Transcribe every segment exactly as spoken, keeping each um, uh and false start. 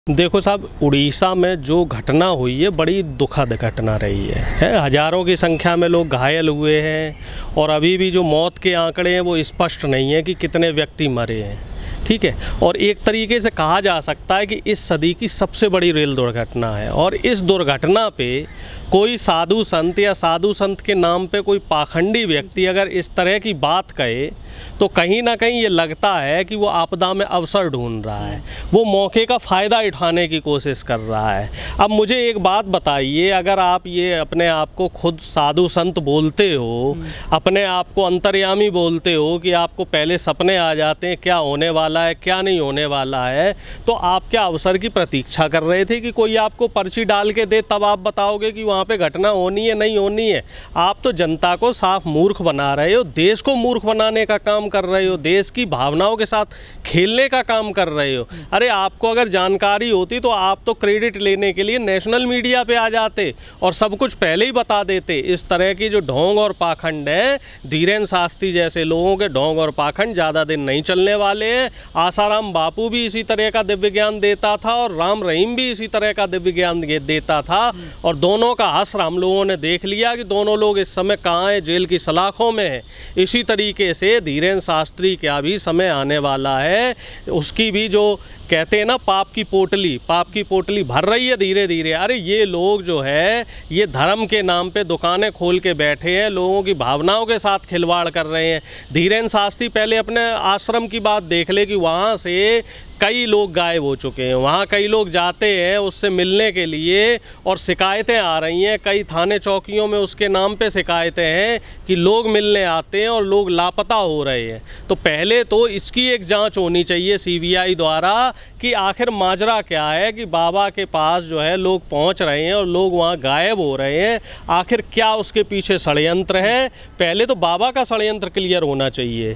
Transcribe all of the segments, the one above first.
देखो साहब, उड़ीसा में जो घटना हुई है बड़ी दुखद घटना रही है, है हज़ारों की संख्या में लोग घायल हुए हैं और अभी भी जो मौत के आंकड़े हैं वो स्पष्ट नहीं है कि कितने व्यक्ति मरे हैं। ठीक है, और एक तरीके से कहा जा सकता है कि इस सदी की सबसे बड़ी रेल दुर्घटना है। और इस दुर्घटना पे कोई साधु संत या साधु संत के नाम पे कोई पाखंडी व्यक्ति अगर इस तरह की बात कहे तो कहीं ना कहीं ये लगता है कि वो आपदा में अवसर ढूंढ रहा है, वो मौके का फ़ायदा उठाने की कोशिश कर रहा है। अब मुझे एक बात बताइए, अगर आप ये अपने आप को खुद साधु संत बोलते हो, अपने आप को अंतर्यामी बोलते हो कि आपको पहले सपने आ जाते हैं क्या होने वाला है क्या नहीं होने वाला है, तो आप क्या अवसर की प्रतीक्षा कर रहे थे कि कोई आपको पर्ची डाल के दे तब आप बताओगे कि वहाँ पे घटना होनी है नहीं होनी है? आप तो जनता को साफ मूर्ख बना रहे हो, देश को मूर्ख बनाने का काम कर रहे हो, देश की भावनाओं के साथ खेलने का काम कर रहे हो। अरे आपको अगर जानकारी होती तो आप तो क्रेडिट लेने के लिए नेशनल मीडिया पे आ जाते और सब कुछ पहले ही बता देते। इस तरह की जो ढोंग और पाखंड है, धीरेन्द्र शास्त्री जैसे लोगों के ढोंग और पाखंड ज़्यादा दिन नहीं चलने वाले हैं। आसाराम बापू भी इसी तरह का दिव्य ज्ञान देता था और राम रहीम भी इसी तरह का दिव्य ज्ञान देता था, और दोनों का असर हम लोगों ने देख लिया कि दोनों लोग इस समय कहाँ हैं, जेल की सलाखों में हैं। इसी तरीके से धीरेन्द्र शास्त्री का भी समय आने वाला है, उसकी भी जो कहते हैं ना पाप की पोटली पाप की पोटली भर रही है धीरे धीरे। अरे ये लोग जो है ये धर्म के नाम पे दुकानें खोल के बैठे हैं, लोगों की भावनाओं के साथ खिलवाड़ कर रहे हैं। धीरेन्द्र शास्त्री पहले अपने आश्रम की बात देख ले कि वहाँ से कई लोग गायब हो चुके हैं, वहाँ कई लोग जाते हैं उससे मिलने के लिए और शिकायतें आ रही हैं, कई थाने चौकियों में उसके नाम पे शिकायतें हैं कि लोग मिलने आते हैं और लोग लापता हो रहे हैं। तो पहले तो इसकी एक जांच होनी चाहिए सी बी आई द्वारा कि आखिर माजरा क्या है कि बाबा के पास जो है लोग पहुँच रहे हैं और लोग वहाँ गायब हो रहे हैं, आखिर क्या उसके पीछे षड्यंत्र है। पहले तो बाबा का षड्यंत्र क्लियर होना चाहिए।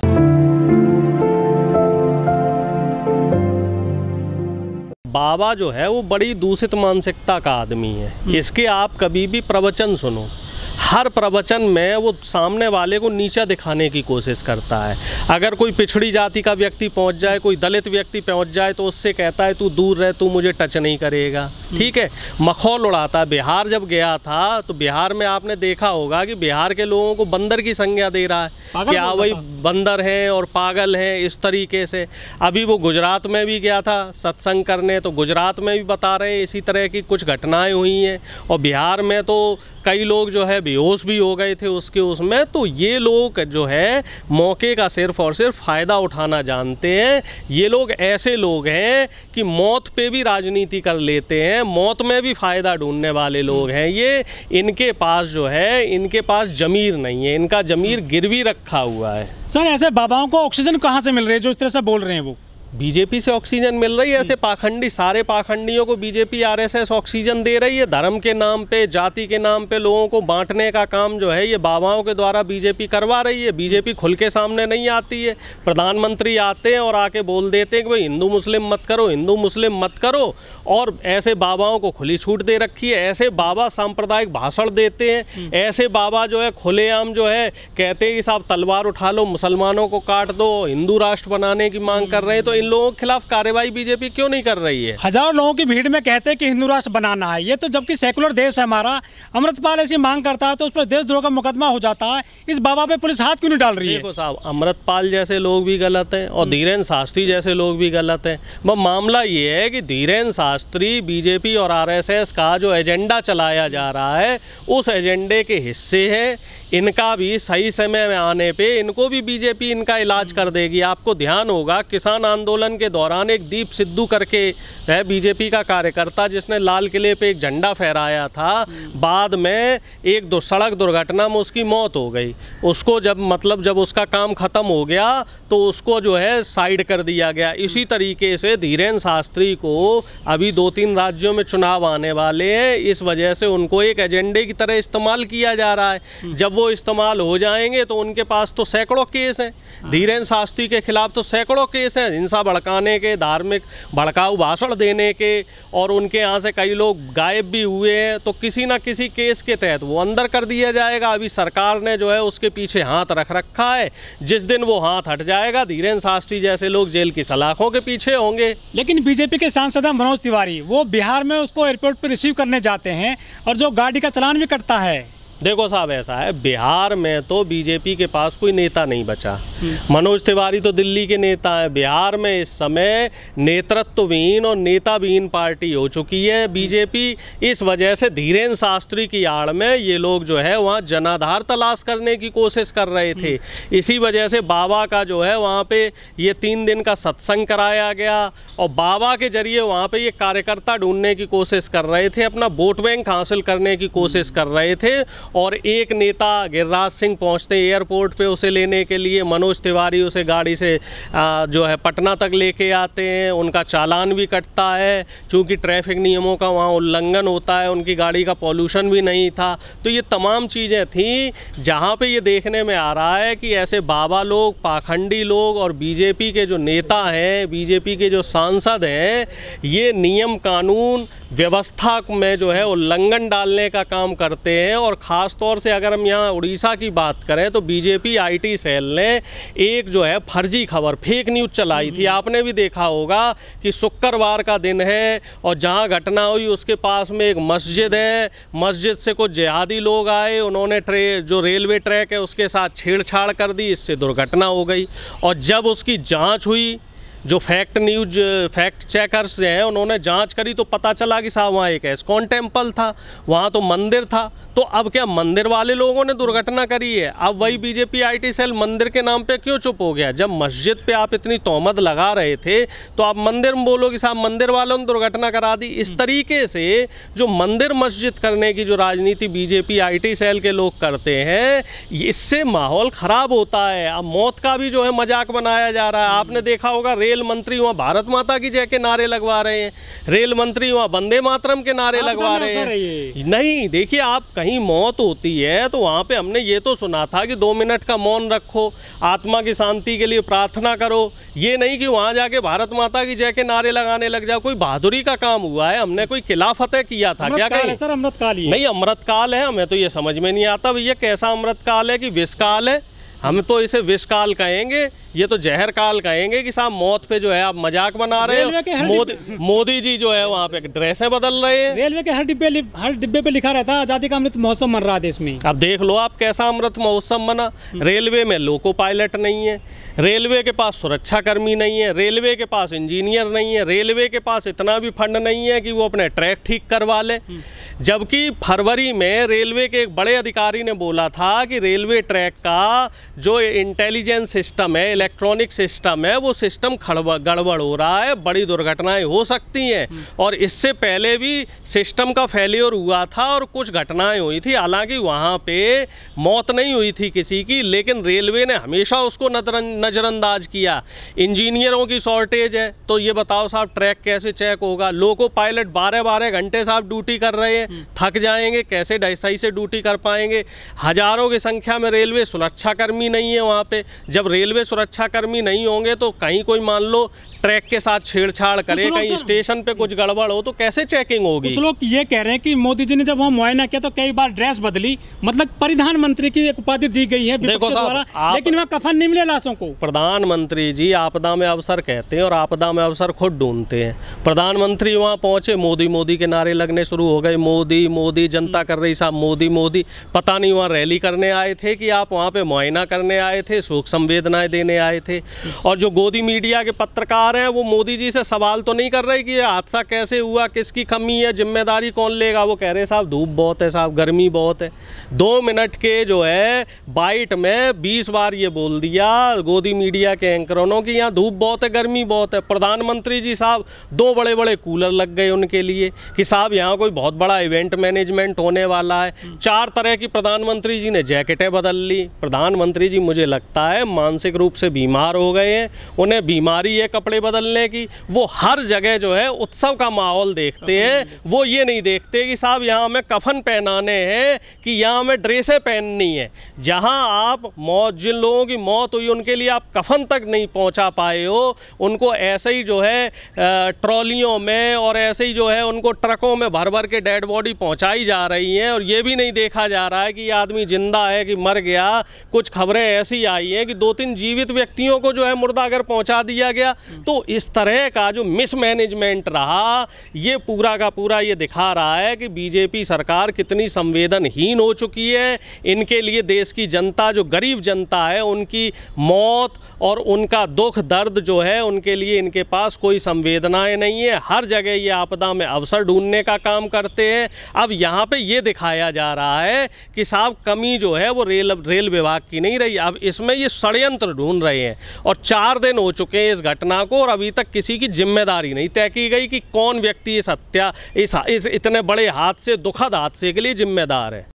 बाबा जो है वो बड़ी दूषित मानसिकता का आदमी है, इसके आप कभी भी प्रवचन सुनो, हर प्रवचन में वो सामने वाले को नीचा दिखाने की कोशिश करता है। अगर कोई पिछड़ी जाति का व्यक्ति पहुंच जाए, कोई दलित व्यक्ति पहुंच जाए तो उससे कहता है तू दूर रह, तू मुझे टच नहीं करेगा। ठीक है, मखौल उड़ाता है। बिहार जब गया था तो बिहार में आपने देखा होगा कि बिहार के लोगों को बंदर की संज्ञा दे रहा है कि हाँ भाई बंदर हैं और पागल हैं, इस तरीके से। अभी वो गुजरात में भी गया था सत्संग करने, तो गुजरात में भी बता रहे हैं इसी तरह की कुछ घटनाएं हुई हैं, और बिहार में तो कई लोग जो है बेहोश भी हो गए थे उसके उसमें। तो ये लोग जो है मौके का सिर्फ और सिर्फ फ़ायदा उठाना जानते हैं। ये लोग ऐसे लोग हैं कि मौत पे भी राजनीति कर लेते हैं, मौत में भी फ़ायदा ढूंढने वाले लोग हैं ये। इनके पास जो है इनके पास ज़मीर नहीं है, इनका ज़मीर गिरवी रखा हुआ है। सर ऐसे बाबाओं को ऑक्सीजन कहाँ से मिल रही है जो इस तरह से बोल रहे हैं? वो बीजेपी से ऑक्सीजन मिल रही है। ऐसे पाखंडी सारे पाखंडियों को BJP R S S oxygen दे रही है। धर्म के नाम पे, जाति के नाम पे लोगों को बांटने का काम जो है ये बाबाओं के द्वारा बीजेपी करवा रही है। बीजेपी खुल के सामने नहीं आती है, प्रधानमंत्री आते हैं और आके बोल देते हैं कि भाई हिंदू मुस्लिम मत करो, हिंदू मुस्लिम मत करो, और ऐसे बाबाओं को खुली छूट दे रखी है। ऐसे बाबा सांप्रदायिक भाषण देते हैं, ऐसे बाबा जो है खुलेआम जो है कहते हैं कि साहब तलवार उठा लो, मुसलमानों को काट दो, हिंदू राष्ट्र बनाने की मांग कर रहे हैं। तो इन लोगों के खिलाफ कार्रवाई बीजेपी क्यों नहीं कर रही है? हजारों लोगों की भीड़ में कहते हैं कि हिंदू राष्ट्र बनाना है, ये तो जबकि सेकुलर देश है हमारा। अमृतपाल ऐसी मांग करता है तो उस पर देशद्रोह का मुकदमा हो जाता है। इस बाबा पे पुलिस हाथ क्यों नहीं डाल रही है? देखो साहब, अमृतपाल जैसे लोग भी गलत हैं और धीरेन्द्र शास्त्री जैसे लोग भी गलत हैं। वह मामला ये है कि धीरेन्द्र शास्त्री बीजेपी और आर एस एस का जो एजेंडा चलाया जा रहा है उस एजेंडे के हिस्से हैं। इनका भी सही समय में आने पे इनको भी बीजेपी इनका इलाज कर देगी। आपको ध्यान होगा किसान आंदोलन के दौरान एक दीप सिद्धू करके है बीजेपी का कार्यकर्ता जिसने लाल किले पे एक झंडा फहराया था, बाद में एक दो सड़क दुर्घटना में उसकी मौत हो गई। उसको जब मतलब जब उसका काम ख़त्म हो गया तो उसको जो है साइड कर दिया गया। इसी तरीके से धीरेन्द्र शास्त्री को अभी दो तीन राज्यों में चुनाव आने वाले हैं, इस वजह से उनको एक एजेंडे की तरह इस्तेमाल किया जा रहा है। जब वो इस्तेमाल हो जाएंगे तो उनके पास तो सैकड़ों केस हैं, धीरेन्द्र शास्त्री के खिलाफ तो सैकड़ों केस हैं, हिंसा हिंसा भड़काने के, धार्मिक भड़काऊ भाषण देने के, और उनके यहाँ से कई लोग गायब भी हुए हैं, तो किसी ना किसी केस के तहत वो अंदर कर दिया जाएगा। अभी सरकार ने जो है उसके पीछे हाथ रख रखा है, जिस दिन वो हाथ हट जाएगा धीरेन्द्र शास्त्री जैसे लोग जेल की सलाखों के पीछे होंगे। लेकिन बीजेपी के सांसद मनोज तिवारी वो बिहार में उसको एयरपोर्ट पर रिसीव करने जाते हैं और जो गाड़ी का चालान भी कटता है। देखो साहब, ऐसा है, बिहार में तो बीजेपी के पास कोई नेता नहीं बचा। मनोज तिवारी तो दिल्ली के नेता हैं। बिहार में इस समय नेतृत्वहीन और नेताविहीन पार्टी हो चुकी है बीजेपी। इस वजह से धीरेन्द्र शास्त्री की आड़ में ये लोग जो है वहाँ जनाधार तलाश करने की कोशिश कर रहे थे। इसी वजह से बाबा का जो है वहाँ पे ये तीन दिन का सत्संग कराया गया और बाबा के जरिए वहाँ पे ये कार्यकर्ता ढूंढने की कोशिश कर रहे थे, अपना वोट बैंक हासिल करने की कोशिश कर रहे थे। और एक नेता गिरिराज सिंह पहुंचते एयरपोर्ट पे उसे लेने के लिए, मनोज तिवारी उसे गाड़ी से आ, जो है पटना तक लेके आते हैं, उनका चालान भी कटता है, चूँकि ट्रैफिक नियमों का वहाँ उल्लंघन होता है, उनकी गाड़ी का पॉल्यूशन भी नहीं था। तो ये तमाम चीज़ें थी जहाँ पे ये देखने में आ रहा है कि ऐसे बाबा लोग, पाखंडी लोग और बीजेपी के जो नेता हैं, बीजेपी के जो सांसद हैं, ये नियम कानून व्यवस्था में जो है उल्लंघन डालने का काम करते हैं। और ख़ास तौर से अगर हम यहाँ उड़ीसा की बात करें तो बीजेपी आईटी सेल ने एक जो है फर्जी खबर, फेक न्यूज़ चलाई थी। आपने भी देखा होगा कि शुक्रवार का दिन है और जहाँ घटना हुई उसके पास में एक मस्जिद है, मस्जिद से कुछ जिहादी लोग आए, उन्होंने ट्रे जो रेलवे ट्रैक है उसके साथ छेड़छाड़ कर दी, इससे दुर्घटना हो गई। और जब उसकी जाँच हुई, जो फैक्ट न्यूज फैक्ट चेकर्स हैं उन्होंने जांच करी तो पता चला कि साहब वहाँ एक एस्कॉन टेम्पल था, वहाँ तो मंदिर था। तो अब क्या मंदिर वाले लोगों ने दुर्घटना करी है? अब वही बीजेपी आईटी सेल मंदिर के नाम पे क्यों चुप हो गया? जब मस्जिद पे आप इतनी तोहमत लगा रहे थे तो आप मंदिर में बोलो कि साहब मंदिर वालों ने दुर्घटना करा दी। इस तरीके से जो मंदिर मस्जिद करने की जो राजनीति बीजेपी आईटी सेल के लोग करते हैं, इससे माहौल ख़राब होता है। अब मौत का भी जो है मजाक बनाया जा रहा है। आपने देखा होगा रेल मंत्री वहाँ भारत माता की जय के नारे लगवा रहे हैं, रेल मंत्री वहाँ वंदे मातरम के नारे लगवा रहे हैं। नहीं, देखिए, आप कहीं मौत होती है तो वहाँ पे हमने ये तो सुना था कि दो मिनट का मौन रखो, आत्मा की शांति के लिए प्रार्थना करो। ये नहीं कि वहाँ जाके भारत माता की जय के नारे लगाने लग जाओ। कोई बहादुरी का काम हुआ है? हमने कोई किला फतेह किया था क्या? कहीं सर अमृतकाल ही नहीं, अमृतकाल है। हमें तो ये समझ में नहीं आता भैया कैसा अमृतकाल है कि विषकाल है। हम तो इसे विषकाल कहेंगे, ये तो जहर काल कहेंगे कि साहब मौत पे जो है आप मजाक बना रहे हो। मोदी मोदी जी जो है वहाँ पे ड्रेसें बदल रहे हैं। रेलवे के हर डिब्बे हर डिब्बे पे लिखा रहता है आज़ादी का अमृत महोत्सव मन रहा है देश में। अब देख लो आप कैसा अमृत महोत्सव बना। रेलवे में लोको पायलट नहीं है, रेलवे के पास सुरक्षाकर्मी नहीं है, रेलवे के पास इंजीनियर नहीं है, रेलवे के पास इतना भी फंड नहीं है कि वो अपने ट्रैक ठीक करवा ले। जबकि फरवरी में रेलवे के एक बड़े अधिकारी ने बोला था कि रेलवे ट्रैक का जो इंटेलिजेंस सिस्टम है, इलेक्ट्रॉनिक सिस्टम है, वो सिस्टम गड़बड़ हो रहा है, बड़ी दुर्घटनाएं हो सकती हैं। और इससे पहले भी सिस्टम का फेलियर हुआ था और कुछ घटनाएं हुई थी। हालांकि वहाँ पे मौत नहीं हुई थी किसी की, लेकिन रेलवे ने हमेशा उसको नज़रअंदाज किया। इंजीनियरों की शॉर्टेज है तो ये बताओ साहब ट्रैक कैसे चेक होगा? लोको पायलट बारह बारह घंटे साहब ड्यूटी कर रहे हैं, थक जाएंगे, कैसे सही से ड्यूटी कर पाएंगे? हजारों की संख्या में रेलवे सुरक्षाकर्मी नहीं है वहाँ पे। जब रेलवे सुरक्षाकर्मी नहीं होंगे तो कहीं कोई मान लो ट्रैक के साथ छेड़छाड़ करे, कहीं स्टेशन पे कुछ गड़बड़ हो तो कैसे चेकिंग होगी? कुछ लोग ये कह रहे हैं कि मोदी जी ने जब वहाँ मुआयना किया तो कई बार ड्रेस बदली, मतलब परिधान मंत्री की एक उपाधि दी गई है विपक्ष द्वारा, लेकिन वहाँ कफन नहीं मिले लाशों को। प्रधानमंत्री जी आपदा में अवसर कहते हैं और आपदा में अवसर खुद ढूंढते हैं। प्रधानमंत्री वहाँ पहुंचे, मोदी मोदी के नारे लगने शुरू हो गए। मोदी मोदी, जनता कर रही साहब मोदी मोदी। पता नहीं वहाँ रैली करने आए थे कि आप वहाँ पे मुआयना करने आए थे, शोक संवेदनाएं देने आए थे। और जो गोदी मीडिया के पत्रकार हैं वो मोदी जी से सवाल तो नहीं कर रहे कि ये हादसा कैसे हुआ, किसकी कमी है, जिम्मेदारी कौन लेगा। वो कह रहे साहब धूप बहुत है, साहब गर्मी बहुत है। दो मिनट के जो है बाइट में बीस बार ये बोल दिया गोदी मीडिया के एंकरों की यहाँ धूप बहुत है, गर्मी बहुत है। प्रधानमंत्री जी साहब दो बड़े बड़े कूलर लग गए उनके लिए कि साहब यहाँ कोई बहुत बड़ा इवेंट मैनेजमेंट होने वाला है। चार तरह की प्रधानमंत्री जी ने जैकेटें बदल ली। प्रधानमंत्री जी मुझे लगता है मानसिक रूप से बीमार हो गए हैं, उन्हें बीमारी है कपड़े बदलने की, वो हर जगह जो है उत्सव का माहौल देखते हैं। वो ये नहीं देखते कि साहब यहाँ हमें कफन पहनाने हैं कि यहाँ हमें ड्रेसें पहननी है। जहाँ आप मौत, जिन लोगों की मौत हुई उनके लिए आप कफन तक नहीं पहुँचा पाए हो, उनको ऐसे ही जो है ट्रॉलियों में और ऐसे ही जो है उनको ट्रकों में भर भर के डेड बॉडी पहुँचाई जा रही हैं, और ये भी नहीं देखा जा रहा है कि ये आदमी जिंदा है कि मर गया। कुछ खबरें ऐसी आई हैं कि दो तीन जीवित व्यक्तियों को जो है मुर्दाघर पहुंचा दिया गया। तो इस तरह का जो मिसमैनेजमेंट रहा, ये पूरा का पूरा ये दिखा रहा है कि बीजेपी सरकार कितनी संवेदनहीन हो चुकी है। इनके लिए देश की जनता, जो गरीब जनता है, उनकी मौत और उनका दुख दर्द जो है, उनके लिए इनके पास कोई संवेदनाएं नहीं है। हर जगह ये आपदा में अवसर ढूंढने का काम करते हैं। अब यहाँ पे ये दिखाया जा रहा है कि साहब कमी जो है वो रेल रेल विभाग की नहीं रही, अब इसमें ये षड्यंत्र ढूंढ रहे हैं। और चार दिन हो चुके हैं इस घटना को और अभी तक किसी की जिम्मेदारी नहीं तय की गई कि कौन व्यक्ति इस हत्या, इस, इस इतने बड़े हादसे, दुखद हादसे के लिए जिम्मेदार है।